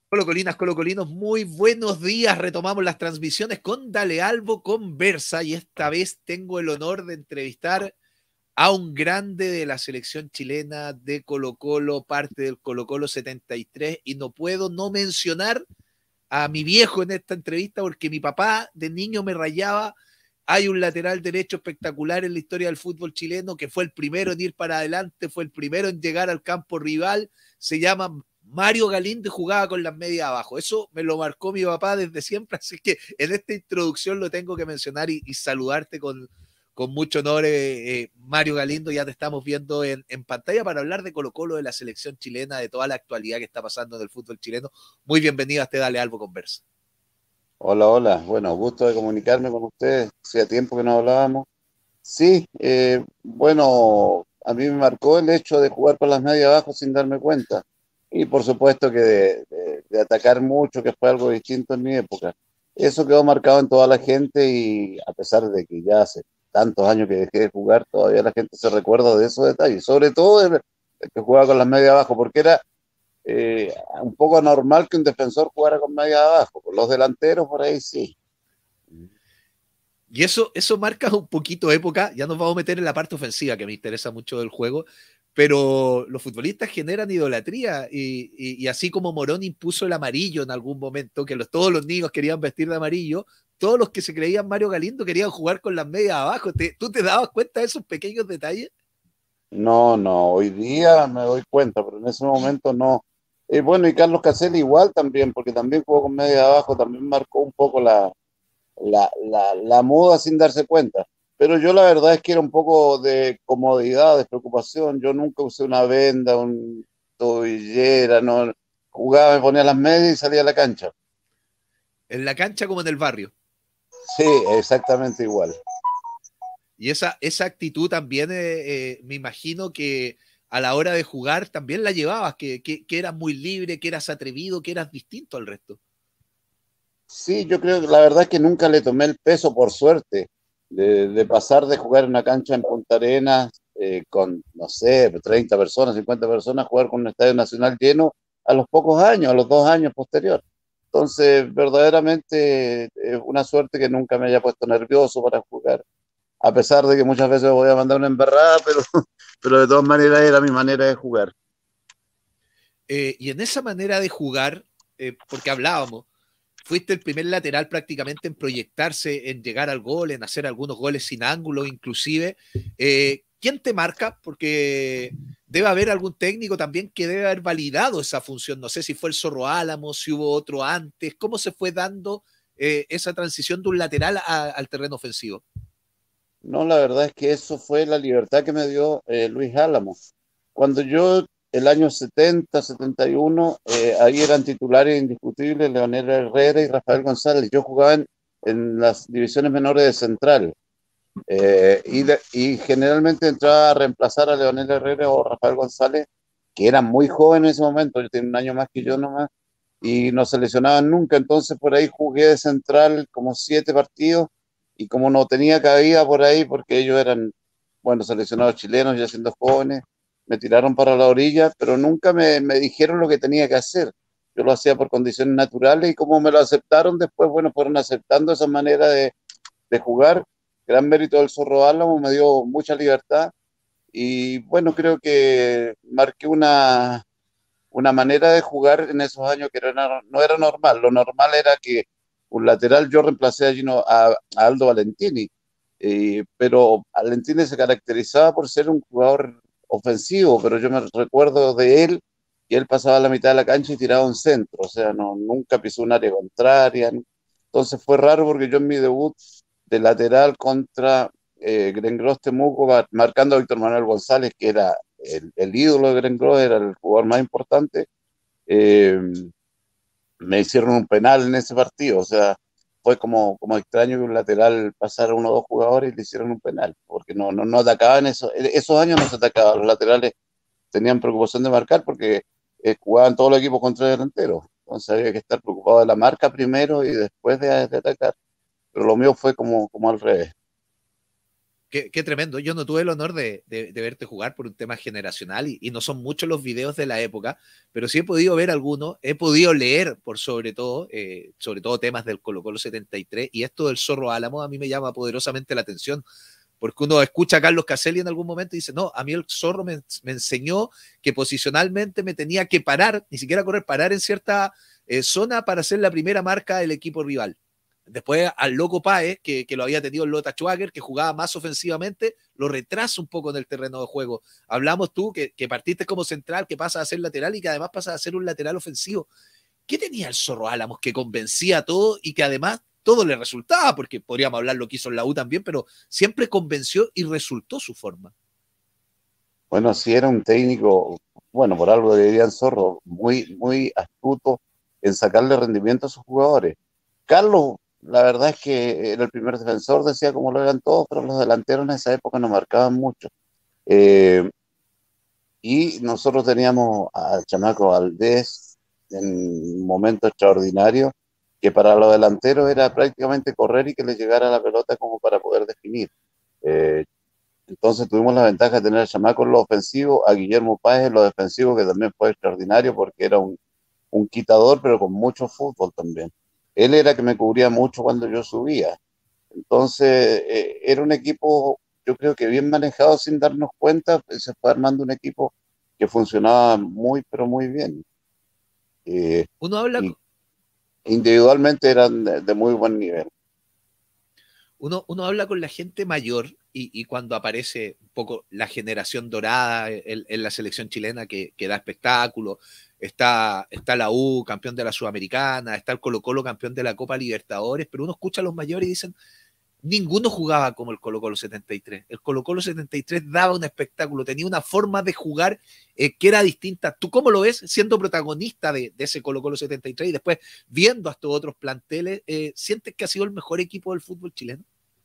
Colocolinas, colocolinos, muy buenos días. Retomamos las transmisiones con Dale Albo Conversa y esta vez tengo el honor de entrevistar a un grande de la selección chilena de Colo-Colo, parte del Colo-Colo 73, y no puedo no mencionar a mi viejo en esta entrevista porque mi papá de niño me rayaba. Hay un lateral derecho espectacular en la historia del fútbol chileno que fue el primero en ir para adelante, fue el primero en llegar al campo rival, se llama Mario Galindo y jugaba con las medias abajo. Eso me lo marcó mi papá desde siempre, así que en esta introducción lo tengo que mencionar y saludarte con mucho honor, Mario Galindo. Ya te estamos viendo en pantalla para hablar de Colo-Colo, de la selección chilena, de toda la actualidad que está pasando en el fútbol chileno. Muy bienvenido a este Dale Albo Conversa. Hola, hola. Bueno, gusto de comunicarme con ustedes. Hacía tiempo que no hablábamos. Sí, bueno, a mí me marcó el hecho de jugar con las medias abajo sin darme cuenta. Y por supuesto que de atacar mucho, que fue algo distinto en mi época. Eso quedó marcado en toda la gente y a pesar de que ya hace tantos años que dejé de jugar, todavía la gente se recuerda de esos detalles. Sobre todo de que jugaba con las medias abajo, porque era un poco anormal que un defensor jugara con media abajo. Por los delanteros, por ahí sí. Y eso marca un poquito época. Ya nos vamos a meter en la parte ofensiva, que me interesa mucho del juego. Pero los futbolistas generan idolatría. Y así como Morón impuso el amarillo en algún momento, que todos los niños querían vestir de amarillo, todos los que se creían Mario Galindo querían jugar con las medias abajo. ¿Tú te dabas cuenta de esos pequeños detalles? No, no, hoy día me doy cuenta, pero en ese momento no. Bueno, y Carlos Caselli igual también, porque también jugó con media abajo, también marcó un poco la moda sin darse cuenta. Pero yo la verdad es que era un poco de comodidad, de preocupación. Yo nunca usé una venda, un tobillera, no. Jugaba, me ponía las medias y salía a la cancha. En la cancha como en el barrio. Sí, exactamente igual. Y esa actitud también, me imagino que a la hora de jugar también la llevabas, que eras muy libre, que eras atrevido, que eras distinto al resto. Sí, yo creo que la verdad es que nunca le tomé el peso, por suerte, de pasar de jugar en una cancha en Punta Arenas con, no sé, 30 personas, 50 personas, jugar con un estadio nacional lleno a los pocos años, a los 2 años posterior. Entonces, verdaderamente una suerte que nunca me haya puesto nervioso para jugar, a pesar de que muchas veces voy a mandar una embarrada, pero, pero de todas maneras era mi manera de jugar. Y en esa manera de jugar, porque hablábamos, fuiste el primer lateral prácticamente en proyectarse, en llegar al gol, en hacer algunos goles sin ángulo, inclusive. ¿Quién te marca? Porque debe haber algún técnico también que debe haber validado esa función. No sé si fue el Zorro Álamo, si hubo otro antes. ¿Cómo se fue dando esa transición de un lateral al terreno ofensivo? No, la verdad es que eso fue la libertad que me dio Luis Álamo. Cuando yo, el año 70, 71, ahí eran titulares indiscutibles Leonel Herrera y Rafael González. Yo jugaba en las divisiones menores de Central y generalmente entraba a reemplazar a Leonel Herrera o Rafael González, que eran muy jóvenes en ese momento, yo tenía un año más que yo nomás, y no se lesionaban nunca. Entonces por ahí jugué de Central como 7 partidos y como no tenía cabida por ahí, porque ellos eran, bueno, seleccionados chilenos ya siendo jóvenes, me tiraron para la orilla, pero nunca me dijeron lo que tenía que hacer. Yo lo hacía por condiciones naturales y como me lo aceptaron después, bueno, fueron aceptando esa manera de jugar. Gran mérito del Zorro Álamo, me dio mucha libertad y bueno, creo que marqué una manera de jugar en esos años que no era normal. Lo normal era que un lateral, yo reemplacé a Aldo Valentini, pero Valentini se caracterizaba por ser un jugador ofensivo, pero yo me recuerdo de él que él pasaba la mitad de la cancha y tiraba un centro, o sea, no, nunca pisó un área contraria. Entonces fue raro porque yo en mi debut de lateral contra Grengros Temuco, marcando a Víctor Manuel González, que era el ídolo de Grengros, era el jugador más importante, eh, me hicieron un penal en ese partido. O sea, fue como extraño que un lateral pasara uno o dos jugadores y le hicieron un penal, porque no atacaban esos años no se atacaban, los laterales tenían preocupación de marcar porque jugaban todos los equipos contra delanteros. Entonces había que estar preocupado de la marca primero y después de atacar. Pero lo mío fue como al revés. Qué tremendo. Yo no tuve el honor de verte jugar por un tema generacional y no son muchos los videos de la época, pero sí he podido ver algunos, he podido leer por sobre todo temas del Colo-Colo 73 y esto del Zorro Álamo a mí me llama poderosamente la atención porque uno escucha a Carlos Caselli en algún momento y dice, no, a mí el Zorro me enseñó que posicionalmente me tenía que parar, ni siquiera correr, parar en cierta zona para ser la primera marca del equipo rival. Después al Loco Páez, que lo había tenido el Lota Schwager, que jugaba más ofensivamente, lo retrasa un poco en el terreno de juego. Hablamos tú que partiste como central, que pasa a ser lateral y que además pasa a ser un lateral ofensivo. ¿Qué tenía el Zorro Álamos que convencía a todo y que además todo le resultaba? Porque podríamos hablar lo que hizo en la U también, pero siempre convenció y resultó su forma. Bueno, sí era un técnico, bueno, por algo le dirían Zorro, muy astuto en sacarle rendimiento a sus jugadores. Carlos, la verdad es que era el primer defensor, decía como lo eran todos, pero los delanteros en esa época no marcaban mucho. Eh, y nosotros teníamos al chamaco Valdés en un momento extraordinario, que para los delanteros era prácticamente correr y que le llegara la pelota como para poder definir. Eh, entonces tuvimos la ventaja de tener a chamaco en lo ofensivo, a Guillermo Páez en lo defensivo, que también fue extraordinario porque era un quitador, pero con mucho fútbol también. Él era que me cubría mucho cuando yo subía. Entonces, era un equipo, yo creo que bien manejado sin darnos cuenta, se fue armando un equipo que funcionaba muy, pero muy bien. Eh, Uno habla, y individualmente eran de muy buen nivel. uno habla con la gente mayor y cuando aparece un poco la generación dorada en la selección chilena que da espectáculo, está la U, campeón de la Sudamericana, está el Colo-Colo, campeón de la Copa Libertadores, pero uno escucha a los mayores y dicen, ninguno jugaba como el Colo-Colo 73. El Colo-Colo 73 daba un espectáculo, tenía una forma de jugar que era distinta. ¿Tú cómo lo ves siendo protagonista de ese Colo-Colo 73 y después viendo a estos otros planteles? ¿Sientes que ha sido el mejor equipo del fútbol chileno?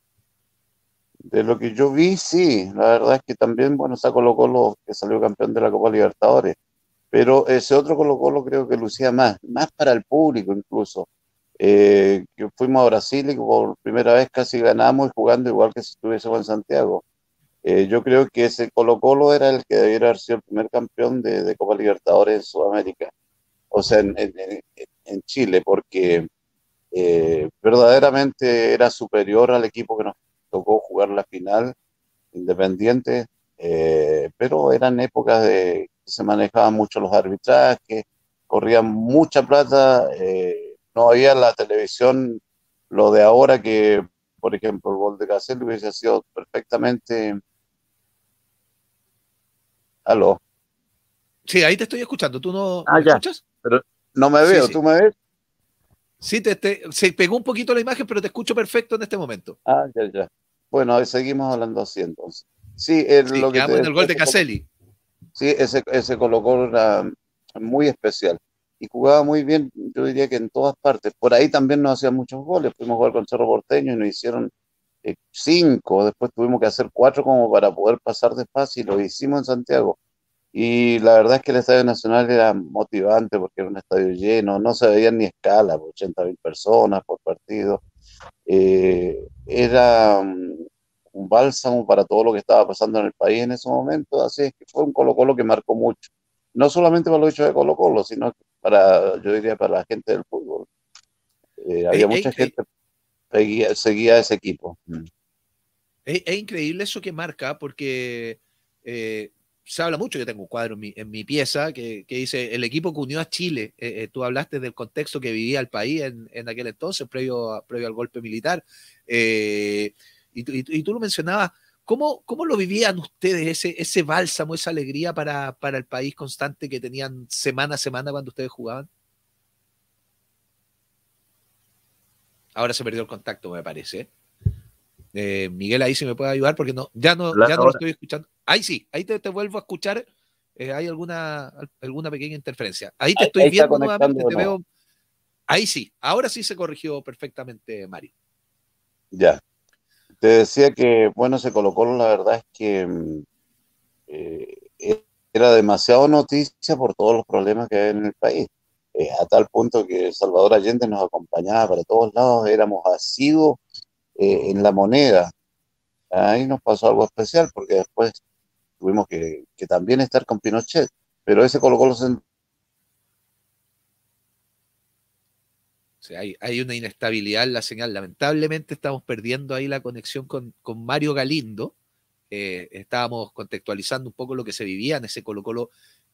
De lo que yo vi, sí, la verdad es que también, bueno, está Colo Colo que salió campeón de la Copa Libertadores, pero ese otro Colo Colo creo que lucía más para el público incluso. Que fuimos a Brasil y por primera vez casi ganamos y jugando igual que si estuviésemos en Santiago. Yo creo que ese Colo Colo era el que debiera haber sido el primer campeón de Copa Libertadores en Sudamérica, o sea, en Chile, porque verdaderamente era superior al equipo que nos tocó jugar la final, Independiente, pero eran épocas de que se manejaban mucho los arbitrajes, corrían mucha plata, no había la televisión, lo de ahora que, por ejemplo, el gol de Caselli hubiese sido perfectamente... Aló. Sí, ahí te estoy escuchando. ¿Tú no Ah, me ya. escuchas? Pero no me Sí, veo, sí. ¿tú me ves? Sí, se pegó un poquito la imagen, pero te escucho perfecto en este momento. Ah, ya, ya. Bueno, ahí seguimos hablando así entonces. Sí, Sí, lo que te quedamos en el gol decía, de Caselli. sí, ese Colo-Colo era muy especial y jugaba muy bien, yo diría que en todas partes. Por ahí también nos hacían muchos goles. Fuimos a jugar con Cerro Porteño y nos hicieron cinco. Después tuvimos que hacer cuatro como para poder pasar de fase y lo hicimos en Santiago. Y la verdad es que el Estadio Nacional era motivante porque era un estadio lleno, no se veían ni escala, 80.000 personas por partido. Era un bálsamo para todo lo que estaba pasando en el país en ese momento, así es que fue un Colo-Colo que marcó mucho, no solamente para los hechos de Colo-Colo, sino que para, yo diría, para la gente del fútbol. Había mucha Increíble. gente que seguía ese equipo. Es increíble eso que marca porque se habla mucho. Yo tengo un cuadro en mi pieza que dice el equipo que unió a Chile. Tú hablaste del contexto que vivía el país en aquel entonces, previo al golpe militar. Eh, y tú lo mencionabas. ¿Cómo lo vivían ustedes, ese bálsamo, esa alegría para el país constante que tenían semana a semana cuando ustedes jugaban? Ahora se perdió el contacto, me parece. Miguel, ahí sí me puede ayudar porque no, ya no lo Ahora, estoy escuchando. Ahí sí, ahí te vuelvo a escuchar. Hay alguna pequeña interferencia. Ahí te estoy ahí está viendo nuevamente, conectando de te nuevo. veo. Ahí sí, ahora sí se corrigió perfectamente, Mario. Ya, te decía que, bueno, se colocó, la verdad es que era demasiado noticia por todos los problemas que hay en el país. A tal punto que Salvador Allende nos acompañaba para todos lados, éramos asiduos en La Moneda. ahí nos pasó algo especial porque después tuvimos que también estar con Pinochet, pero ese Colo-Colo O sea, hay una inestabilidad en la señal. Lamentablemente estamos perdiendo ahí la conexión con Mario Galindo. Estábamos contextualizando un poco lo que se vivía en ese Colo-Colo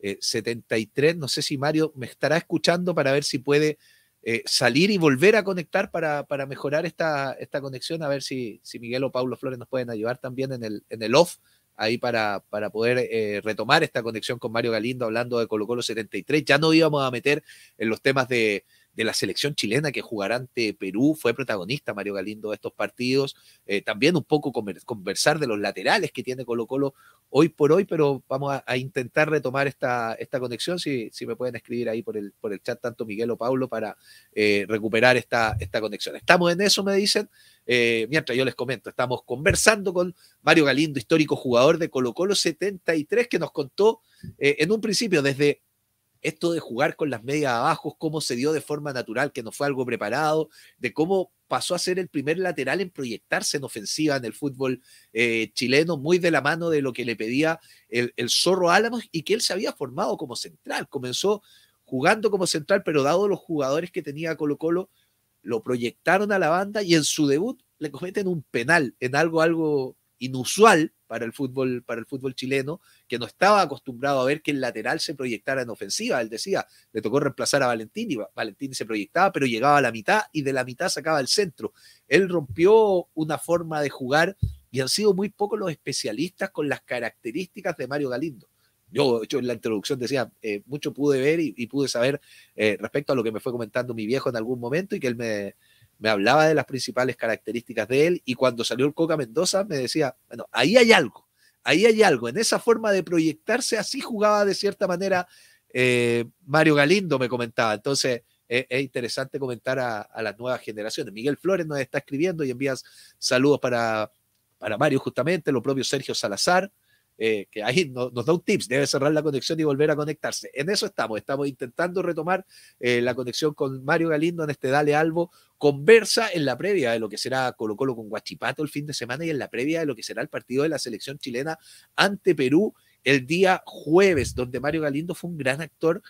73. No sé si Mario me estará escuchando para ver si puede salir y volver a conectar para mejorar esta conexión, a ver si Miguel o Paulo Flores nos pueden ayudar también en el off, ahí para poder retomar esta conexión con Mario Galindo hablando de Colo-Colo 73. Ya no íbamos a meter en los temas de la selección chilena que jugará ante Perú. Fue protagonista Mario Galindo de estos partidos. También un poco conversar de los laterales que tiene Colo Colo hoy por hoy, pero vamos a intentar retomar esta conexión, si me pueden escribir ahí por el chat, tanto Miguel o Paulo, para recuperar esta conexión. Estamos en eso, me dicen. Mientras yo les comento, estamos conversando con Mario Galindo, histórico jugador de Colo Colo 73, que nos contó en un principio desde esto de jugar con las medias abajo, cómo se dio de forma natural, que no fue algo preparado, de cómo pasó a ser el primer lateral en proyectarse en ofensiva en el fútbol chileno, muy de la mano de lo que le pedía el Zorro Álamos, y que él se había formado como central. Comenzó jugando como central, pero dado los jugadores que tenía Colo Colo, lo proyectaron a la banda y en su debut le cometen un penal en algo inusual para el fútbol chileno, que no estaba acostumbrado a ver que el lateral se proyectara en ofensiva. Él decía, le tocó reemplazar a Valentín y Valentín se proyectaba, pero llegaba a la mitad y de la mitad sacaba el centro. Él rompió una forma de jugar y han sido muy pocos los especialistas con las características de Mario Galindo. Yo en la introducción decía, mucho pude ver y pude saber respecto a lo que me fue comentando mi viejo en algún momento, y que él me hablaba de las principales características de él, y cuando salió el Coca Mendoza me decía, bueno, ahí hay algo, en esa forma de proyectarse, así jugaba de cierta manera Mario Galindo, me comentaba. Entonces es interesante comentar a las nuevas generaciones. Miguel Flores nos está escribiendo y envías saludos para Mario, justamente, lo propio Sergio Salazar. Que ahí nos da un tips, debe cerrar la conexión y volver a conectarse. En eso estamos intentando retomar la conexión con Mario Galindo en este Dale Albo. Conversa en la previa de lo que será Colo Colo con Guachipato el fin de semana, y en la previa de lo que será el partido de la selección chilena ante Perú el día jueves, donde Mario Galindo fue un gran actor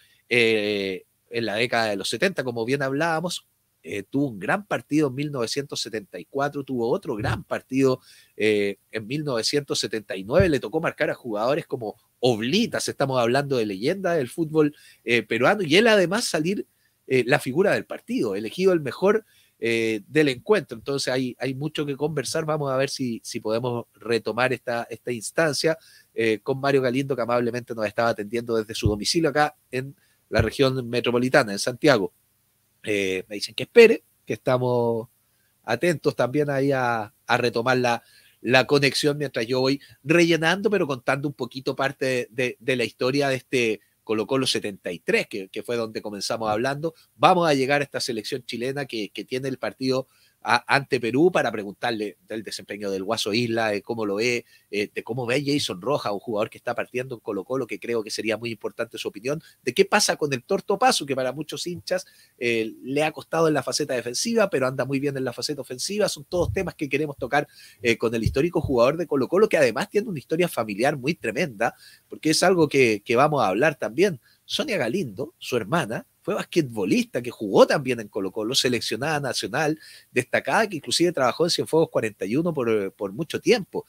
en la década de los 70, como bien hablábamos. Tuvo un gran partido en 1974, tuvo otro gran partido en 1979, le tocó marcar a jugadores como Oblitas, estamos hablando de leyenda del fútbol peruano, y él además salir la figura del partido, elegido el mejor del encuentro. Entonces hay mucho que conversar. Vamos a ver si podemos retomar esta instancia con Mario Galindo, que amablemente nos estaba atendiendo desde su domicilio acá en la región metropolitana, en Santiago. Me dicen que espere, que estamos atentos también ahí a retomar la conexión mientras yo voy rellenando, pero contando un poquito parte de la historia de este Colo Colo 73, que fue donde comenzamos hablando. Vamos a llegar a esta selección chilena que tiene el partido ante Perú, para preguntarle del desempeño del Guaso Isla, de cómo lo ve, de cómo ve a Jason Rojas, un jugador que está partiendo en Colo Colo, que creo que sería muy importante su opinión, de qué pasa con el Torto Paso, que para muchos hinchas le ha costado en la faceta defensiva, pero anda muy bien en la faceta ofensiva. Son todos temas que queremos tocar con el histórico jugador de Colo Colo, que además tiene una historia familiar muy tremenda, porque es algo que vamos a hablar también. Sonia Galindo, su hermana, fue basquetbolista, que jugó también en Colo Colo, seleccionada nacional, destacada, que inclusive trabajó en Cienfuegos 41 por mucho tiempo.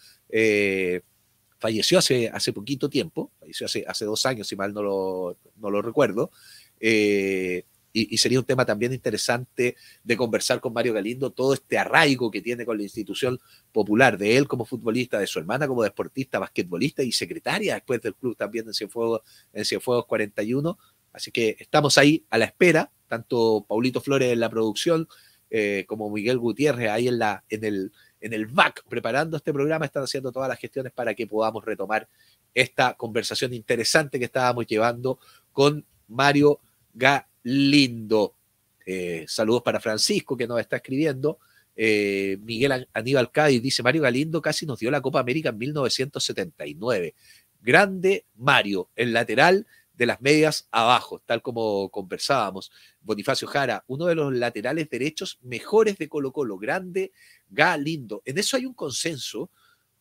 Falleció hace poquito tiempo, falleció hace 2 años, si mal no lo recuerdo. Y sería un tema también interesante de conversar con Mario Galindo, todo este arraigo que tiene con la institución popular, de él como futbolista, de su hermana como deportista, basquetbolista y secretaria después del club también en Cienfuegos 41. Así que estamos ahí a la espera, tanto Paulito Flores en la producción como Miguel Gutiérrez ahí en el back preparando este programa, están haciendo todas las gestiones para que podamos retomar esta conversación interesante que estábamos llevando con Mario Galindo. Saludos para Francisco, que nos está escribiendo. Miguel Aníbal Cádiz dice: Mario Galindo casi nos dio la Copa América en 1979. Grande Mario, el lateral de las medias abajo, tal como conversábamos. Bonifacio Jara, uno de los laterales derechos mejores de Colo Colo. Grande Galindo. En eso hay un consenso,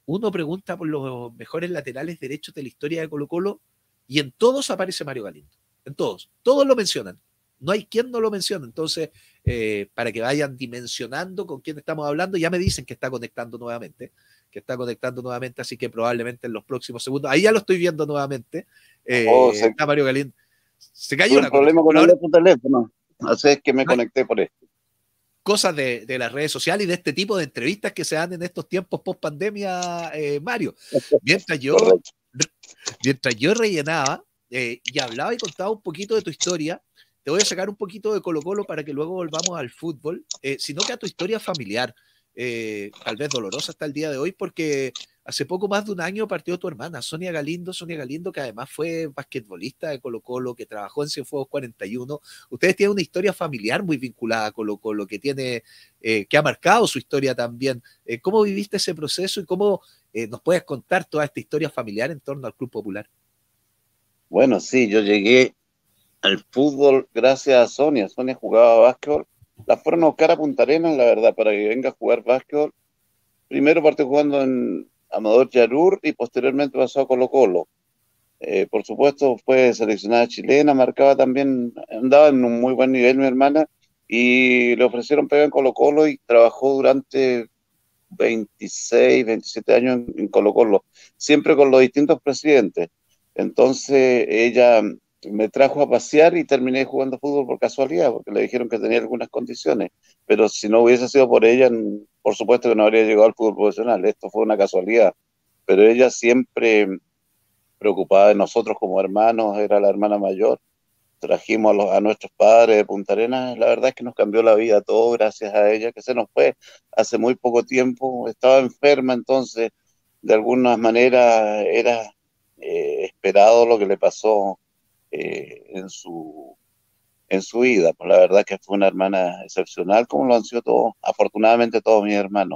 uno pregunta por los mejores laterales derechos de la historia de Colo-Colo y en todos aparece Mario Galindo. En todos lo mencionan. No hay quien no lo mencione. Entonces, para que vayan dimensionando con quién estamos hablando, ya me dicen que está conectando nuevamente, así que probablemente en los próximos segundos, ahí ya lo estoy viendo nuevamente, Oh, está Mario Galindo. Se cayó tuve un la problema conexión, con pero el ahora otro teléfono, así es que me no hay conecté por esto. cosas de las redes sociales y de este tipo de entrevistas que se dan en estos tiempos post pandemia, Mario. Mientras yo, Correcto. mientras yo rellenaba y hablaba y contaba un poquito de tu historia, te voy a sacar un poquito de Colo Colo para que luego volvamos al fútbol, sino que a tu historia familiar, tal vez dolorosa hasta el día de hoy, porque hace poco más de un año partió tu hermana, Sonia Galindo, que además fue basquetbolista de Colo Colo, que trabajó en Cienfuegos 41. Ustedes tienen una historia familiar muy vinculada a Colo Colo, que tiene, que ha marcado su historia también. ¿Cómo viviste ese proceso y cómo nos puedes contar toda esta historia familiar en torno al Club Popular? Bueno, sí, yo llegué al fútbol gracias a Sonia. Sonia jugaba básquetbol. La fueron a buscar a Punta Arenas, la verdad, para que venga a jugar básquetbol. Primero partió jugando en Amador Yarur y posteriormente pasó a Colo-Colo. Por supuesto, fue seleccionada chilena, marcaba también, andaba en un muy buen nivel mi hermana y le ofrecieron pegar en Colo-Colo y trabajó durante 26, 27 años en Colo-Colo, siempre con los distintos presidentes. Entonces ella me trajo a pasear y terminé jugando fútbol por casualidad, porque le dijeron que tenía algunas condiciones, pero si no hubiese sido por ella, por supuesto que no habría llegado al fútbol profesional, esto fue una casualidad, pero ella siempre preocupada de nosotros como hermanos, era la hermana mayor. Trajimos a nuestros padres de Punta Arenas, la verdad es que nos cambió la vida todo gracias a ella, que se nos fue hace muy poco tiempo, estaba enferma, entonces de alguna manera era esperado lo que le pasó en su vida. Pues la verdad que fue una hermana excepcional, como lo han sido todos, afortunadamente todos mis hermanos.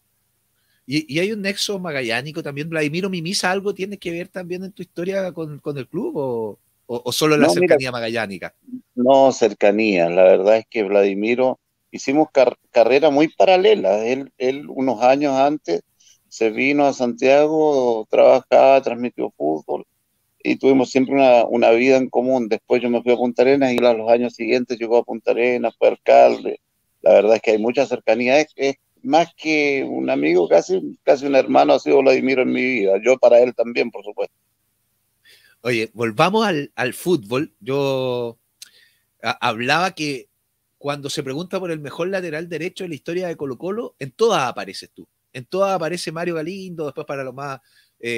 Y hay un nexo magallánico también. Vladimiro Mimisa, ¿algo tiene que ver también en tu historia con el club o solo la No, mira, cercanía magallánica? no cercanía, la verdad es que Vladimiro hicimos carrera muy paralela. Él unos años antes se vino a Santiago, trabajaba, transmitió fútbol y tuvimos siempre una vida en común. Después yo me fui a Punta Arenas y a los años siguientes llegó a Punta Arenas, fue alcalde. La verdad es que hay mucha cercanía. Es más que un amigo, casi un hermano ha sido Vladimiro en mi vida. Yo para él también, por supuesto. Oye, volvamos al fútbol. Yo hablaba que cuando se pregunta por el mejor lateral derecho de la historia de Colo Colo, en todas apareces tú. En todas aparece Mario Galindo, después para los más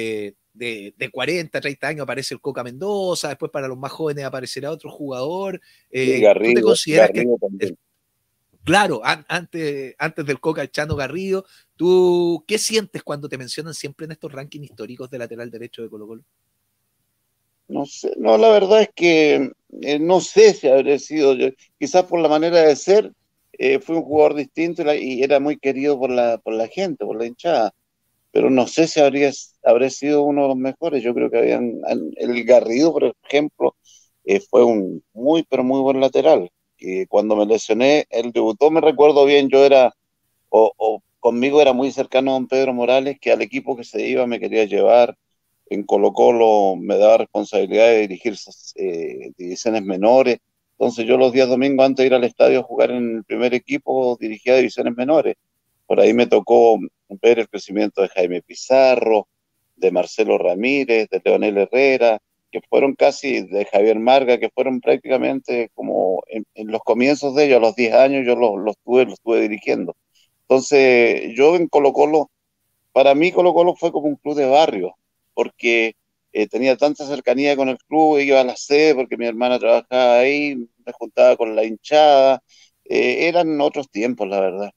de 40, 30 años aparece el Coca Mendoza, después para los más jóvenes aparecerá otro jugador. Y ¿Tú te Garrido, consideras que Garrido también. claro, antes del Coca, el Chano Garrido, ¿tú qué sientes cuando te mencionan siempre en estos rankings históricos de lateral derecho de Colo Colo? No sé, no, la verdad es que no sé si habré sido yo, quizás por la manera de ser, fui un jugador distinto y era muy querido por la gente, por la hinchada, pero no sé si habré sido uno de los mejores. Yo creo que el Garrido, por ejemplo, fue un muy, pero muy buen lateral. Que cuando me lesioné, él debutó, me recuerdo bien, o conmigo era muy cercano a don Pedro Morales, que al equipo que se iba me quería llevar. En Colo-Colo me daba responsabilidad de dirigir divisiones menores. Entonces yo los días domingos antes de ir al estadio a jugar en el primer equipo dirigía divisiones menores. Por ahí me tocó ver el crecimiento de Jaime Pizarro, de Marcelo Ramírez, de Leonel Herrera, que fueron casi de Javier Marga, que fueron prácticamente como en los comienzos de ellos, a los 10 años yo los estuve dirigiendo. Entonces yo en Colo-Colo, para mí Colo-Colo fue como un club de barrio, porque tenía tanta cercanía con el club, iba a la sede porque mi hermana trabajaba ahí, me juntaba con la hinchada, eran otros tiempos, la verdad.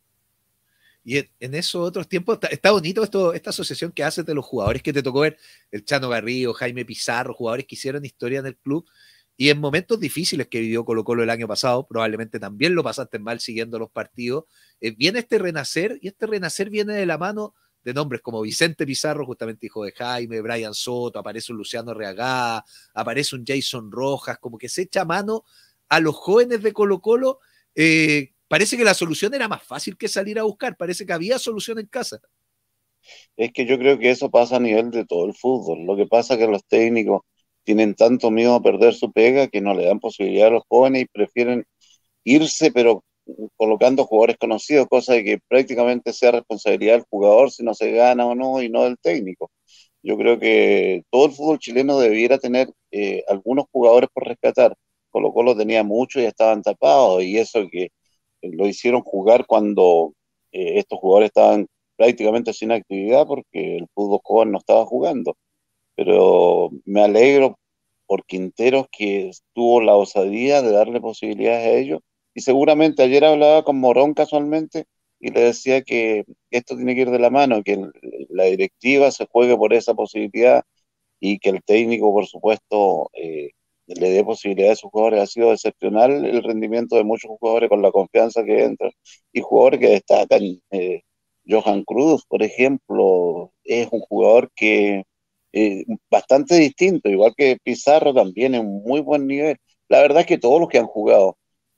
Y en esos otros tiempos está bonito esta asociación que haces de los jugadores que te tocó ver, el Chano Garrido, Jaime Pizarro, jugadores que hicieron historia en el club. Y en momentos difíciles que vivió Colo Colo el año pasado, probablemente también lo pasaste mal siguiendo los partidos, viene este renacer y este renacer viene de la mano de nombres como Vicente Pizarro, justamente hijo de Jaime, Brian Soto, aparece un Luciano Reagá, aparece un Jason Rojas, como que se echa mano a los jóvenes de Colo Colo. Parece que la solución era más fácil que salir a buscar, parece que había solución en casa. Es que yo creo que eso pasa a nivel de todo el fútbol. Lo que pasa es que los técnicos tienen tanto miedo a perder su pega que no le dan posibilidad a los jóvenes y prefieren irse, pero colocando jugadores conocidos, cosa de que prácticamente sea responsabilidad del jugador si no se gana o no y no del técnico. Yo creo que todo el fútbol chileno debiera tener algunos jugadores por rescatar. Colo-Colo tenía muchos y estaban tapados, y eso que lo hicieron jugar cuando estos jugadores estaban prácticamente sin actividad porque el fútbol joven no estaba jugando. Pero me alegro por Quinteros, que tuvo la osadía de darle posibilidades a ellos. Y seguramente ayer hablaba con Morón casualmente y le decía que esto tiene que ir de la mano, que la directiva se juegue por esa posibilidad y que el técnico, por supuesto, le dé posibilidades a sus jugadores. Ha sido excepcional el rendimiento de muchos jugadores con la confianza que entran y jugadores que destacan. Johan Cruz, por ejemplo, es un jugador que bastante distinto, igual que Pizarro también en un muy buen nivel. La verdad es que todos los que han jugado,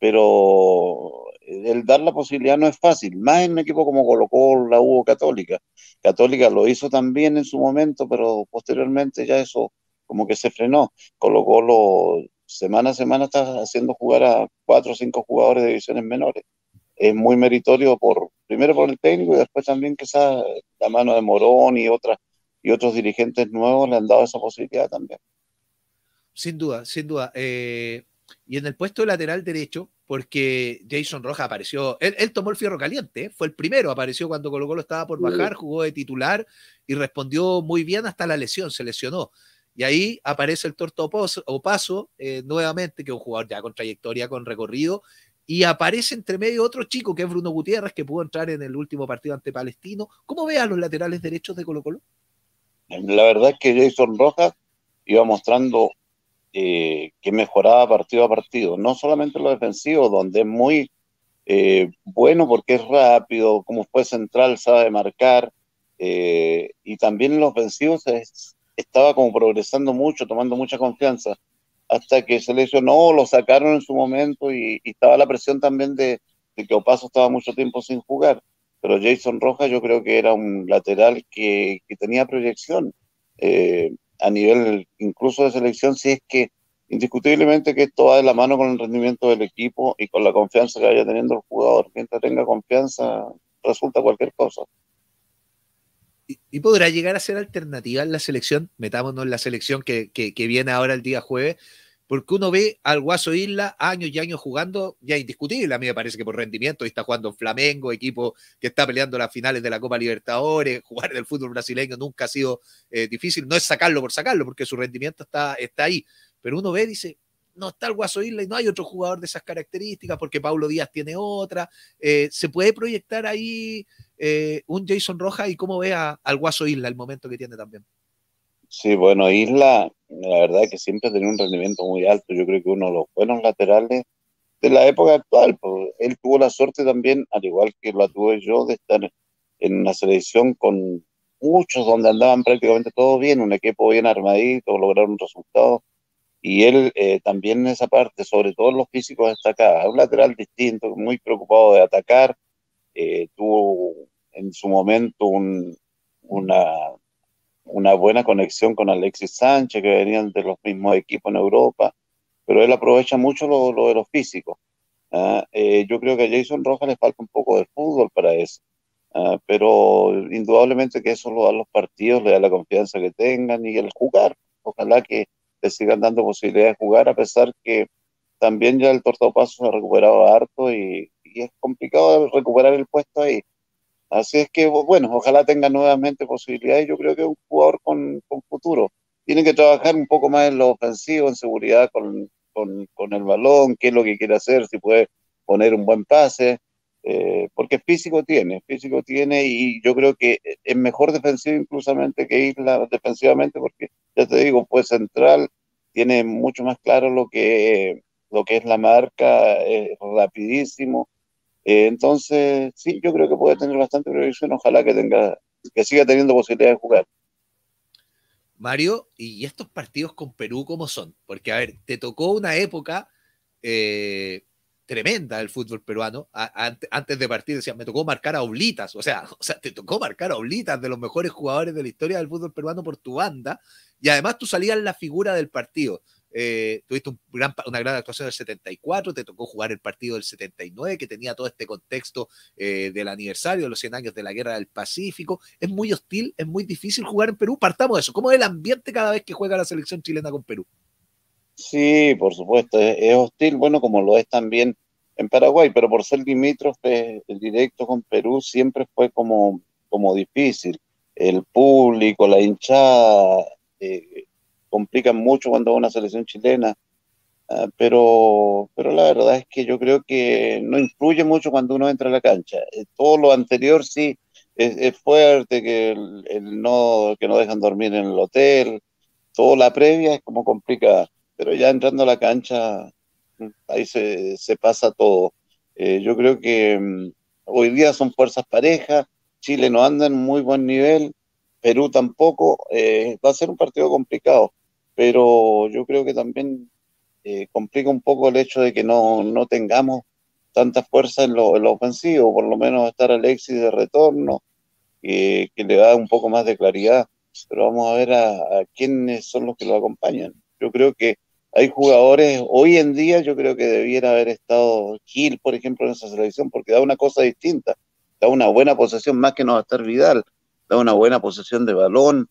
pero el dar la posibilidad no es fácil, más en un equipo como Colo-Colo, la U o Católica. Católica lo hizo también en su momento, pero posteriormente ya eso como que se frenó. Colo-Colo semana a semana está haciendo jugar a 4 o 5 jugadores de divisiones menores. Es muy meritorio primero por el técnico y después también quizás la mano de Morón y otros dirigentes nuevos le han dado esa posibilidad también. Sin duda, sin duda. Y en el puesto de lateral derecho, porque Jason Rojas apareció, él tomó el fierro caliente, fue el primero, apareció cuando Colo Colo estaba por bajar, jugó de titular y respondió muy bien hasta la lesión, se lesionó. Y ahí aparece el Torto Opaso nuevamente, que es un jugador ya con trayectoria, con recorrido, y aparece entre medio otro chico que es Bruno Gutiérrez, que pudo entrar en el último partido ante Palestino. ¿Cómo ve a los laterales derechos de Colo Colo? La verdad es que Jason Rojas iba mostrando que mejoraba partido a partido, no solamente en lo defensivo, donde es muy bueno porque es rápido, como fue central, sabe marcar, y también en los ofensivos estaba como progresando mucho, tomando mucha confianza, hasta que se lesionó, lo sacaron en su momento y estaba la presión también de que Opaso estaba mucho tiempo sin jugar. Pero Jason Rojas yo creo que era un lateral que tenía proyección a nivel incluso de selección, si es que indiscutiblemente que esto va de la mano con el rendimiento del equipo y con la confianza que vaya teniendo el jugador. Mientras tenga confianza, resulta cualquier cosa. Y podrá llegar a ser alternativa en la selección, metámonos en la selección que viene ahora el día jueves, porque uno ve al Guaso Isla años y años jugando, ya indiscutible, a mí me parece que por rendimiento, y está jugando en Flamengo, equipo que está peleando las finales de la Copa Libertadores, jugar del fútbol brasileño nunca ha sido difícil, no es sacarlo por sacarlo, porque su rendimiento está ahí, pero uno ve y dice, no está el Guaso Isla y no hay otro jugador de esas características, porque Paulo Díaz tiene otra, se puede proyectar ahí un Jason Rojas y cómo ve al Guaso Isla el momento que tiene también. Sí, bueno, Isla, la verdad es que siempre ha tenido un rendimiento muy alto. Yo creo que uno de los buenos laterales de la época actual. Pues, él tuvo la suerte también, al igual que la tuve yo, de estar en una selección con muchos donde andaban prácticamente todos bien, un equipo bien armadito, lograron resultados. Y él también en esa parte, sobre todo en los físicos, destacaba. Un lateral distinto, muy preocupado de atacar. Tuvo en su momento una, una buena conexión con Alexis Sánchez, que venían de los mismos equipos en Europa, pero él aprovecha mucho lo de los físicos. Yo creo que a Jason Rojas le falta un poco de fútbol para eso. Pero indudablemente que eso lo dan los partidos, le da la confianza que tengan y el jugar. Ojalá que le sigan dando posibilidades de jugar, a pesar que también ya el Tortapaso se ha recuperado harto y es complicado recuperar el puesto ahí. Así es que, bueno, ojalá tenga nuevamente posibilidades. Yo creo que es un jugador con futuro. Tiene que trabajar un poco más en lo ofensivo, en seguridad con el balón, qué es lo que quiere hacer, si puede poner un buen pase, porque físico tiene y yo creo que es mejor defensivo inclusamente que Isla defensivamente, porque ya te digo, pues central tiene mucho más claro lo que es la marca, es rapidísimo, entonces, sí, yo creo que puede tener bastante proyección. Ojalá que siga teniendo posibilidad de jugar. Mario, y estos partidos con Perú, ¿cómo son? Porque, a ver, te tocó una época, eh, tremenda del fútbol peruano. Antes de partir decían, me tocó marcar a Oblitas, o sea, te tocó marcar a Oblitas, de los mejores jugadores de la historia del fútbol peruano por tu banda, y además tú salías la figura del partido. Tuviste una gran actuación del 74, te tocó jugar el partido del 79, que tenía todo este contexto del aniversario de los 100 años de la Guerra del Pacífico. Es muy hostil, es muy difícil jugar en Perú. Partamos de eso. ¿Cómo es el ambiente cada vez que juega la selección chilena con Perú? Sí, por supuesto, es hostil, bueno, como lo es también en Paraguay, pero por ser limítrofe, el directo con Perú siempre fue como difícil. El público, la hinchada, complican mucho cuando va una selección chilena, pero la verdad es que yo creo que no influye mucho cuando uno entra a la cancha. Todo lo anterior sí es fuerte, que no dejan dormir en el hotel, toda la previa es como complicada, pero ya entrando a la cancha, ahí se pasa todo. Yo creo que hoy día son fuerzas parejas, Chile no anda en muy buen nivel, Perú tampoco, va a ser un partido complicado, pero yo creo que también complica un poco el hecho de que no tengamos tanta fuerza en lo ofensivo, por lo menos estar Alexis de retorno, que le da un poco más de claridad, pero vamos a ver a quiénes son los que lo acompañan. Yo creo que hay jugadores, hoy en día yo creo que debiera haber estado Gil, por ejemplo, en esa selección, porque da una cosa distinta, da una buena posesión, más que no va a estar Vidal, da una buena posesión de balón,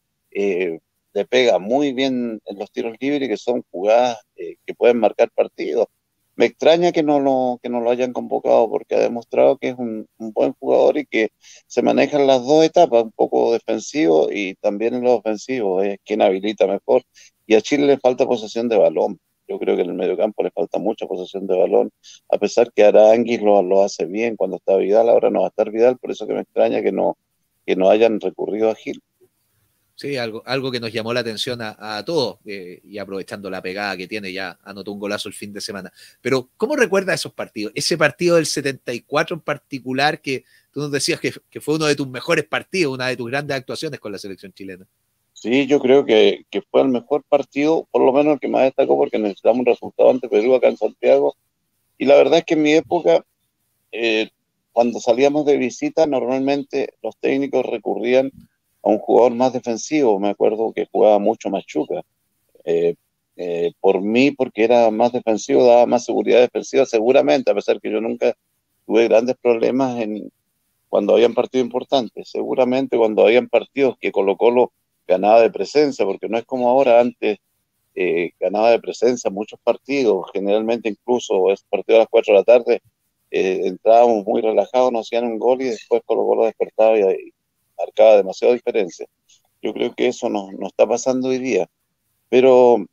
le pega muy bien en los tiros libres, que son jugadas que pueden marcar partidos. Me extraña que no lo hayan convocado porque ha demostrado que es un buen jugador y que se manejan las dos etapas, un poco defensivo y también en lo ofensivo, es quien habilita mejor. Y a Chile le falta posesión de balón. Yo creo que en el mediocampo le falta mucha posesión de balón, a pesar que Aranguis lo hace bien cuando está Vidal, ahora no va a estar Vidal, por eso que me extraña que no hayan recurrido a Gil. Sí, algo que nos llamó la atención a todos, y aprovechando la pegada que tiene, ya anotó un golazo el fin de semana. Pero, ¿cómo recuerda esos partidos? Ese partido del 74 en particular, que tú nos decías que fue uno de tus mejores partidos, una de tus grandes actuaciones con la selección chilena. Sí, yo creo que fue el mejor partido, por lo menos el que más destacó, porque necesitamos un resultado ante Perú acá en Santiago. Y la verdad es que en mi época, eh, cuando salíamos de visita, normalmente los técnicos recurrían a un jugador más defensivo. Me acuerdo que jugaba mucho Machuca. Eh, por mí, porque era más defensivo, daba más seguridad defensiva, seguramente, a pesar que yo nunca tuve grandes problemas cuando habían partidos importantes. Seguramente cuando habían partidos que Colo-Colo ganaba de presencia, porque no es como ahora, antes ganaba de presencia muchos partidos, generalmente incluso es partido a las 4 de la tarde, entrábamos muy relajados, nos hacían un gol y después Colo-Colo despertaba y marcaba demasiada diferencia. Yo creo que eso no está pasando hoy día, pero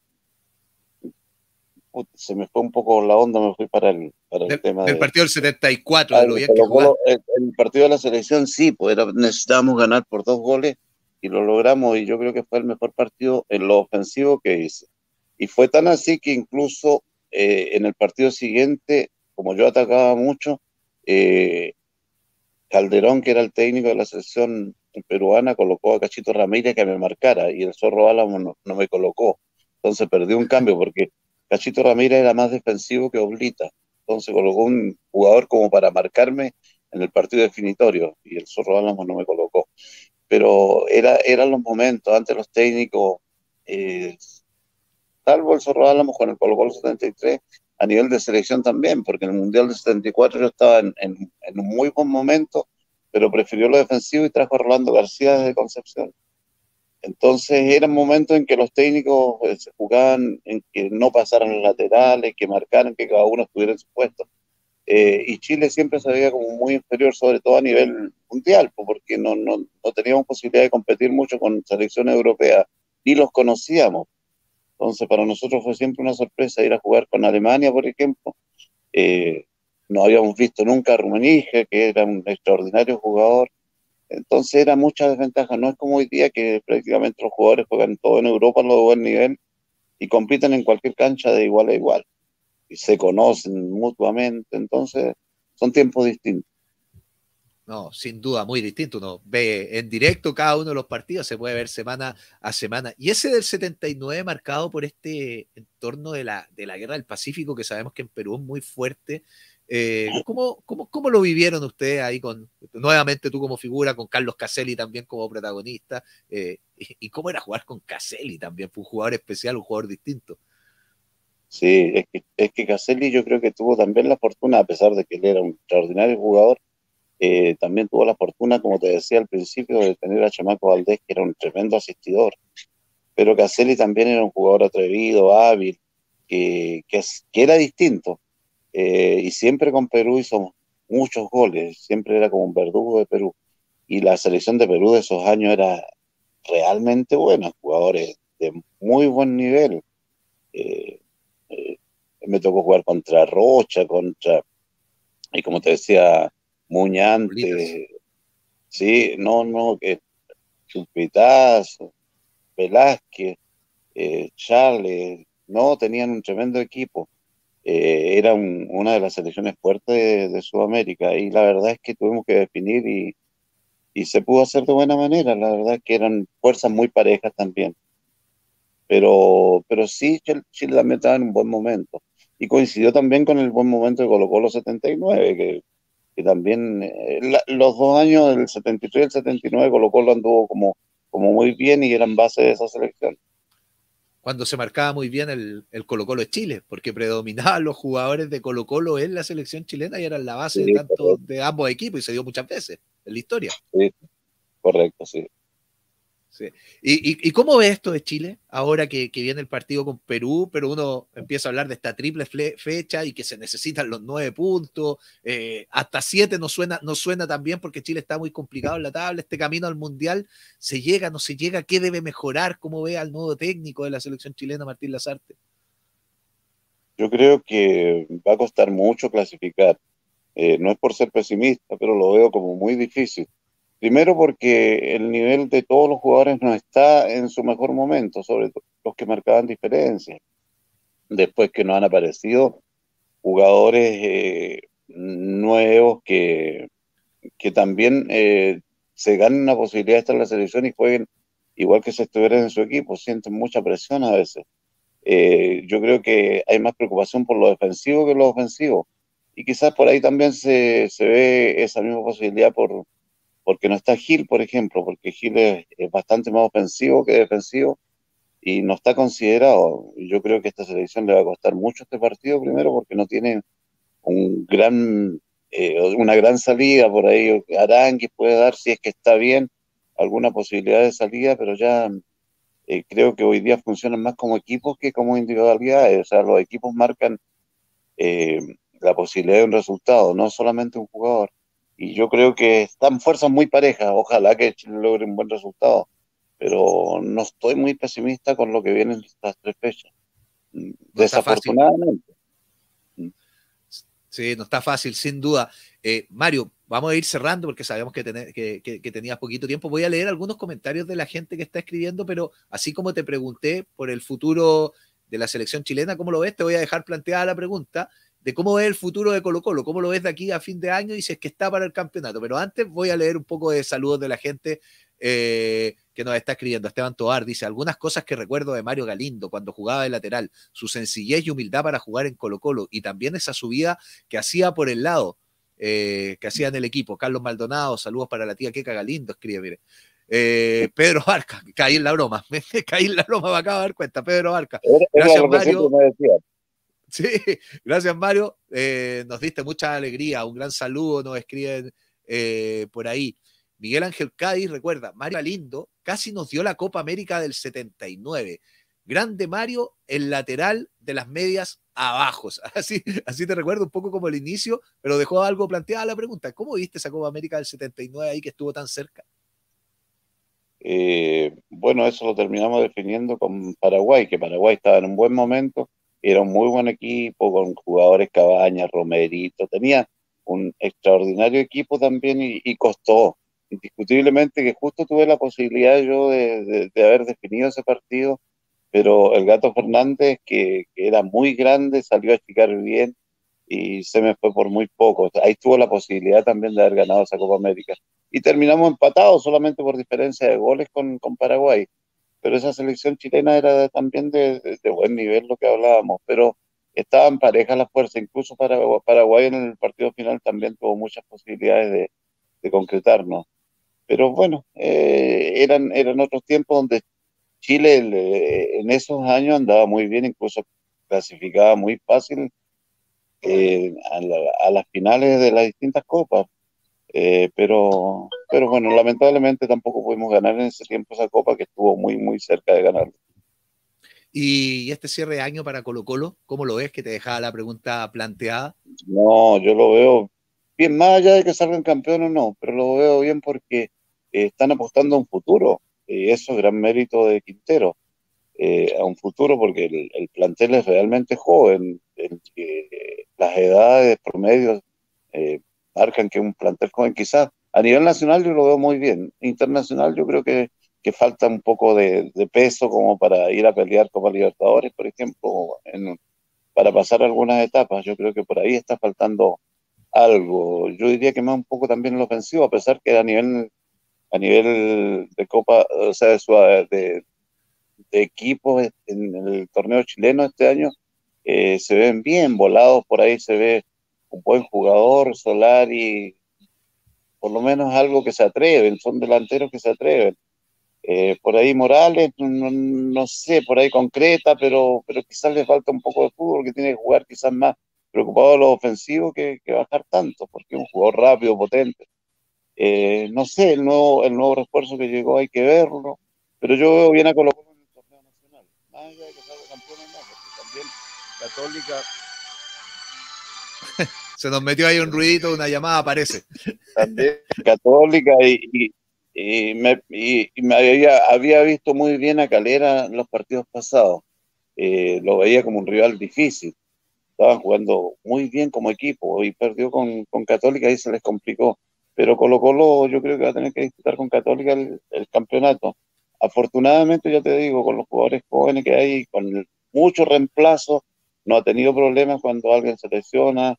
se me fue un poco la onda, me fui para el tema Del de... partido del 74, de lo bien que jugaste. El partido de la selección sí, pues necesitábamos ganar por 2 goles y lo logramos y yo creo que fue el mejor partido en lo ofensivo que hice. Y fue tan así que incluso en el partido siguiente, como yo atacaba mucho, eh, Calderón, que era el técnico de la selección peruana, colocó a Cachito Ramírez que me marcara y el Zorro Álamo no me colocó. Entonces perdí un cambio porque Cachito Ramírez era más defensivo que Oblita. Entonces colocó un jugador como para marcarme en el partido definitorio y el Zorro Álamo no me colocó. Pero eran los momentos, antes los técnicos, eh, salvo el Zorro Álamo con el Colo-Colo 73, a nivel de selección también, porque en el Mundial de 74 yo estaba en un muy buen momento, pero prefirió lo defensivo y trajo a Rolando García desde Concepción. Entonces eran momentos en que los técnicos se jugaban en que no pasaran los laterales, que marcaran, que cada uno estuviera en su puesto. Y Chile siempre se veía como muy inferior, sobre todo a nivel mundial, porque no teníamos posibilidad de competir mucho con selecciones europeas, ni los conocíamos. Entonces, para nosotros fue siempre una sorpresa ir a jugar con Alemania, por ejemplo. Eh, no habíamos visto nunca a Rummenigge, que era un extraordinario jugador. Entonces, era mucha desventaja. No es como hoy día que prácticamente los jugadores juegan todo en Europa a lo de buen nivel y compiten en cualquier cancha de igual a igual. Y se conocen mutuamente. Entonces, son tiempos distintos. No, sin duda, muy distinto. Uno ve en directo cada uno de los partidos, se puede ver semana a semana. Y ese del 79 marcado por este entorno de la Guerra del Pacífico, que sabemos que en Perú es muy fuerte. ¿Cómo lo vivieron ustedes ahí con, nuevamente tú como figura, con Carlos Caselli también como protagonista? Y cómo era jugar con Caselli también? Fue un jugador especial, un jugador distinto. Sí, es que Caselli yo creo que tuvo también la fortuna, a pesar de que él era un extraordinario jugador, también tuvo la fortuna, como te decía al principio, de tener a Chamaco Valdés, que era un tremendo asistidor. Pero Caselli también era un jugador atrevido, hábil, que era distinto. Y siempre con Perú hizo muchos goles, siempre era como un verdugo de Perú. Y la selección de Perú de esos años era realmente buena, jugadores de muy buen nivel. Eh, eh, Me tocó jugar contra Rocha, y como te decía, Bolitas. Muñante, sí, no, que Sulpitazo, Velázquez, Charles, no, tenían un tremendo equipo. Era una de las selecciones fuertes de Sudamérica y la verdad es que tuvimos que definir y se pudo hacer de buena manera. La verdad es que eran fuerzas muy parejas también, pero sí, Chile también estaba en un buen momento y coincidió también con el buen momento de Colo-Colo 79, que también los 2 años del 73 y el 79 Colo-Colo anduvo como muy bien y eran base de esa selección. Cuando se marcaba muy bien el Colo-Colo de Chile, porque predominaban los jugadores de Colo-Colo en la selección chilena y eran la base de Sí, tanto de ambos equipos y se dio muchas veces en la historia. sí, correcto, sí. Sí. ¿Y cómo ves esto de Chile ahora que viene el partido con Perú, pero uno empieza a hablar de esta triple fecha y que se necesitan los 9 puntos, hasta 7 no suena tan bien porque Chile está muy complicado en la tabla, este camino al Mundial, ¿se llega, no se llega? ¿Qué debe mejorar? ¿Cómo ve al nuevo técnico de la selección chilena, Martín Lazarte? Yo creo que va a costar mucho clasificar. No es por ser pesimista, pero lo veo como muy difícil. Primero porque el nivel de todos los jugadores no está en su mejor momento, sobre todo los que marcaban diferencias. Después que no han aparecido jugadores nuevos que también se ganen una posibilidad de estar en la selección y jueguen igual que si estuvieran en su equipo. Sienten mucha presión a veces. Yo creo que hay más preocupación por lo defensivo que lo ofensivo. Y quizás por ahí también se ve esa misma posibilidad porque no está Gil, por ejemplo, porque Gil es bastante más ofensivo que defensivo y no está considerado. Yo creo que a esta selección le va a costar mucho este partido, primero porque no tiene una gran salida por ahí. Aranguis puede dar, si es que está bien, alguna posibilidad de salida, pero ya creo que hoy día funcionan más como equipos que como individualidades. O sea, los equipos marcan eh, la posibilidad de un resultado, no solamente un jugador. Y yo creo que están fuerzas muy parejas. Ojalá que Chile logre un buen resultado, pero no estoy muy pesimista con lo que vienen estas 3 fechas. No está fácil. Desafortunadamente. Sí, no está fácil, sin duda. Mario, vamos a ir cerrando porque sabemos que tenías poquito tiempo. Voy a leer algunos comentarios de la gente que está escribiendo, pero así como te pregunté por el futuro de la selección chilena, ¿cómo lo ves? Te voy a dejar planteada la pregunta de cómo ves el futuro de Colo-Colo, cómo lo ves de aquí a fin de año y si es que está para el campeonato. Pero antes voy a leer un poco de saludos de la gente que nos está escribiendo. Esteban Tobar dice, algunas cosas que recuerdo de Mario Galindo cuando jugaba de lateral, su sencillez y humildad para jugar en Colo-Colo y también esa subida que hacía por el lado, que hacía en el equipo. Carlos Maldonado, saludos para la tía Queca Galindo, escribe, mire. Pedro Barca, caí en la broma, caí en la broma, me acabo de dar cuenta, Pedro Barca. Era Gracias, lo que siempre Mario. me decía. Sí, gracias, Mario. Nos diste mucha alegría, un gran saludo, nos escriben por ahí. Miguel Ángel Cádiz, recuerda, Mario Galindo casi nos dio la Copa América del 79. Grande Mario, el lateral de las medias abajo. Así te recuerdo un poco como el inicio, pero dejó algo planteada la pregunta. ¿Cómo viste esa Copa América del 79 ahí que estuvo tan cerca? Bueno, eso lo terminamos definiendo con Paraguay, que Paraguay estaba en un buen momento, era un muy buen equipo con jugadores Cabañas, Romerito, tenía un extraordinario equipo también y costó. Indiscutiblemente que justo tuve la posibilidad yo de haber definido ese partido, pero el Gato Fernández, que era muy grande, salió a achicar bien y se me fue por muy poco. Ahí tuvo la posibilidad también de haber ganado esa Copa América. Y terminamos empatados solamente por diferencia de goles con Paraguay. Pero esa selección chilena era también de buen nivel, lo que hablábamos, pero estaban parejas las fuerzas, incluso Paraguay en el partido final también tuvo muchas posibilidades de concretarnos. Pero bueno, eran otros tiempos donde Chile en esos años andaba muy bien, incluso clasificaba muy fácil a las finales de las distintas copas. Pero bueno, lamentablemente tampoco pudimos ganar en ese tiempo esa copa que estuvo muy, muy cerca de ganar. Y este cierre de año para Colo-Colo, ¿cómo lo ves? Que te dejaba la pregunta planteada. No, yo lo veo bien, más allá de que salgan campeones o no, pero lo veo bien porque están apostando a un futuro, y eso es gran mérito de Quintero, a un futuro porque el plantel es realmente joven, las edades promedio eh, marcan que un plantel joven quizás a nivel nacional yo lo veo muy bien, internacional yo creo que falta un poco de peso como para ir a pelear Copa Libertadores, por ejemplo, para pasar algunas etapas. Yo creo que por ahí está faltando algo. Yo diría que más un poco también en lo ofensivo, a pesar que a nivel de Copa, o sea, de equipos en el torneo chileno este año, se ven bien volados, por ahí se ve un buen jugador, Solari, por lo menos algo que se atreven, son delanteros que se atreven. Por ahí Morales, no sé, por ahí concreta, pero quizás le falta un poco de fútbol, que tiene que jugar quizás más preocupado de lo ofensivo que bajar tanto, porque es un jugador rápido, potente. No sé, el nuevo refuerzo que llegó hay que verlo, pero yo veo bien a Colo Colo en el torneo nacional, más allá de que salga campeón o no, porque también Católica, Se nos metió ahí un ruidito, una llamada, aparece. también Católica y me había visto muy bien a Calera en los partidos pasados. Lo veía como un rival difícil. Estaban jugando muy bien como equipo y perdió con Católica y se les complicó. Pero Colo Colo yo creo que va a tener que disputar con Católica el campeonato. Afortunadamente, ya te digo, con los jugadores jóvenes que hay, con mucho reemplazo, no ha tenido problemas cuando alguien se lesiona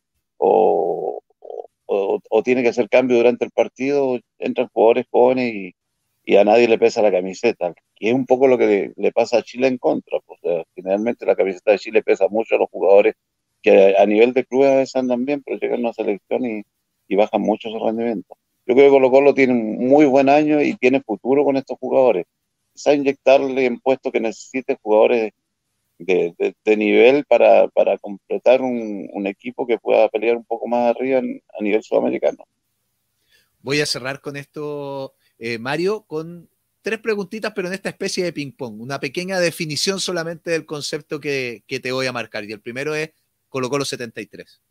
o tiene que hacer cambio durante el partido, entran jugadores jóvenes y a nadie le pesa la camiseta, que es un poco lo que le pasa a Chile en contra. Pues, generalmente la camiseta de Chile pesa mucho a los jugadores que a nivel de clubes a veces andan bien, pero llegan a una selección y bajan mucho su rendimiento. Yo creo que Colo Colo tiene un muy buen año y tiene futuro con estos jugadores. Quizá inyectarle en puestos que necesite jugadores de nivel para completar un equipo que pueda pelear un poco más arriba a nivel sudamericano. Voy a cerrar con esto, Mario, con tres preguntitas, pero en esta especie de ping-pong. Una pequeña definición solamente del concepto que te voy a marcar. Y el primero es Colo-Colo 73.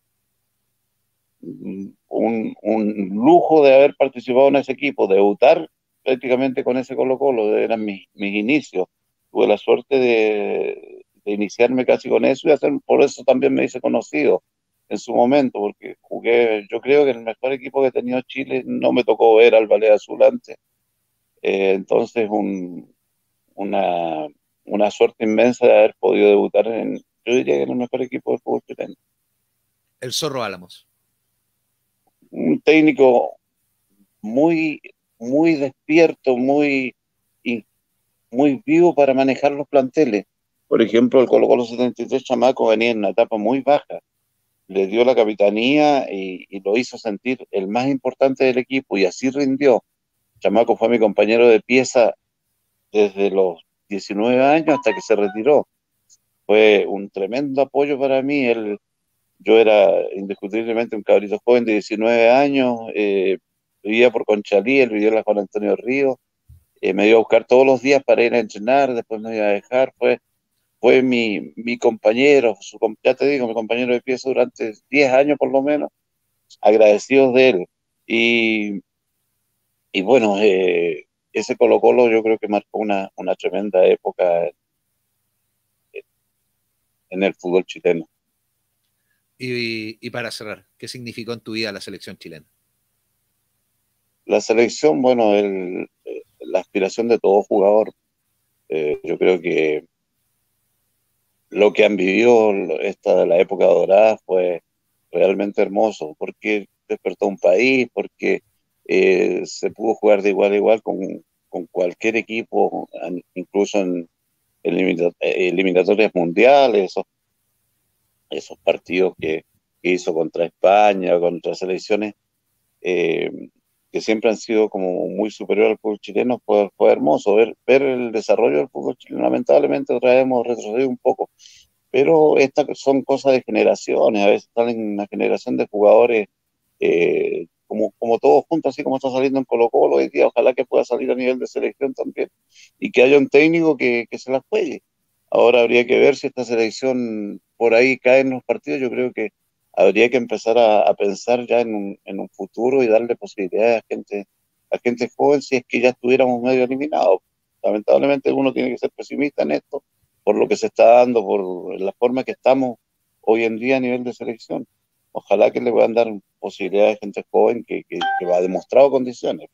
Un lujo de haber participado en ese equipo, debutar prácticamente con ese Colo-Colo, eran mis inicios. Tuve la suerte de iniciarme casi con eso y por eso también me hice conocido en su momento, porque jugué, yo creo que el mejor equipo que ha tenido Chile, no me tocó ver al Ballet Azul antes, entonces una, una suerte inmensa de haber podido debutar yo diría que en el mejor equipo del fútbol chileno. El Zorro Álamos. Un técnico muy, muy despierto, y muy vivo para manejar los planteles. Por ejemplo, el Colo-Colo 73 Chamaco venía en una etapa muy baja, le dio la capitanía y lo hizo sentir el más importante del equipo y así rindió. Chamaco fue mi compañero de pieza desde los 19 años hasta que se retiró. Fue un tremendo apoyo para mí. Yo era indiscutiblemente un cabrito joven de 19 años, vivía por Conchalí, él vivía en la Juan Antonio Ríos, me iba a buscar todos los días para ir a entrenar, después me iba a dejar, fue mi compañero, ya te digo, mi compañero de pieza durante 10 años por lo menos, agradecidos de él. Y, y bueno, ese Colo-Colo yo creo que marcó una tremenda época en el fútbol chileno. Y para cerrar, ¿qué significó en tu vida la selección chilena? La selección, bueno, la aspiración de todo jugador, yo creo que lo que han vivido la época dorada fue realmente hermoso, porque despertó un país, porque se pudo jugar de igual a igual con cualquier equipo, incluso en eliminatorias mundiales, esos partidos que hizo contra España, contra selecciones eh, que siempre han sido como muy superior al fútbol chileno, fue hermoso ver el desarrollo del fútbol chileno. Lamentablemente otra vez hemos retrocedido un poco, pero estas son cosas de generaciones, a veces salen una generación de jugadores como todos juntos, así como está saliendo en Colo-Colo hoy día, ojalá que pueda salir a nivel de selección también, y que haya un técnico que se las juegue. Ahora habría que ver si esta selección por ahí cae en los partidos. Yo creo que habría que empezar a pensar ya en un futuro y darle posibilidades a gente joven si es que ya estuviéramos medio eliminados. Lamentablemente uno tiene que ser pesimista en esto, por lo que se está dando, por la forma que estamos hoy en día a nivel de selección. Ojalá que le puedan dar posibilidades a gente joven que va demostrado condiciones.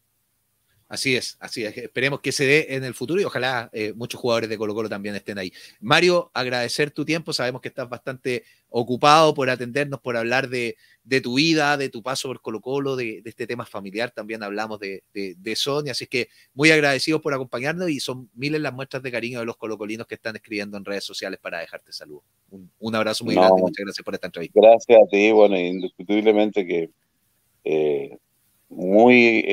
Así es, así es. Esperemos que se dé en el futuro y ojalá muchos jugadores de Colo Colo también estén ahí. Mario, agradecer tu tiempo. Sabemos que estás bastante ocupado por atendernos, por hablar de tu vida, de tu paso por Colo Colo, de este tema familiar. También hablamos de Sonia. Así que muy agradecidos por acompañarnos y son miles las muestras de cariño de los colocolinos que están escribiendo en redes sociales para dejarte saludos. Un abrazo muy grande y No, muchas gracias por esta entrevista. gracias a ti. Bueno, indiscutiblemente que eh, muy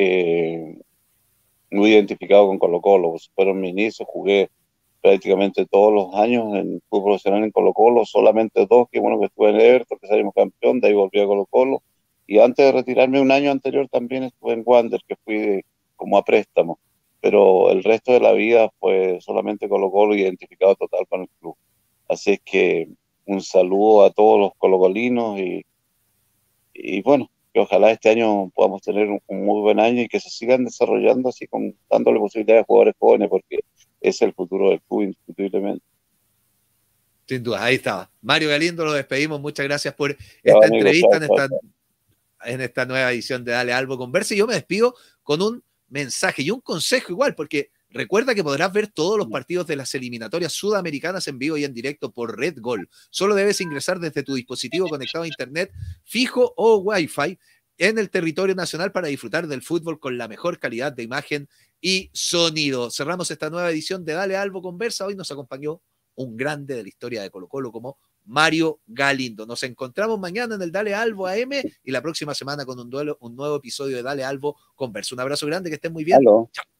muy identificado con Colo-Colo. Pues fueron mis inicios, jugué prácticamente todos los años en fútbol profesional en Colo-Colo, solamente dos, que bueno que estuve en Everton, que salimos campeón, de ahí volví a Colo-Colo, y antes de retirarme un año anterior también estuve en Wander, que fui como a préstamo, pero el resto de la vida fue solamente Colo-Colo, identificado total con el club. Así es que un saludo a todos los colocolinos y bueno, que ojalá este año podamos tener un muy buen año y que se sigan desarrollando así, dándole posibilidades a jugadores jóvenes, porque es el futuro del club, indiscutiblemente. Sin duda, ahí estaba. Mario Galindo, lo despedimos. Muchas gracias por Chao, esta amigos, entrevista chao, chao, chao. en esta nueva edición de Dale Albo Conversa. Y yo me despido con un mensaje y un consejo igual, porque recuerda que podrás ver todos los partidos de las eliminatorias sudamericanas en vivo y en directo por Red Gol. Solo debes ingresar desde tu dispositivo conectado a internet fijo o Wi-Fi en el territorio nacional para disfrutar del fútbol con la mejor calidad de imagen y sonido. Cerramos esta nueva edición de Dale Albo Conversa. Hoy nos acompañó un grande de la historia de Colo Colo como Mario Galindo. Nos encontramos mañana en el Dale Albo AM y la próxima semana con un nuevo episodio de Dale Albo Conversa. Un abrazo grande, que estén muy bien. Aló. Chao.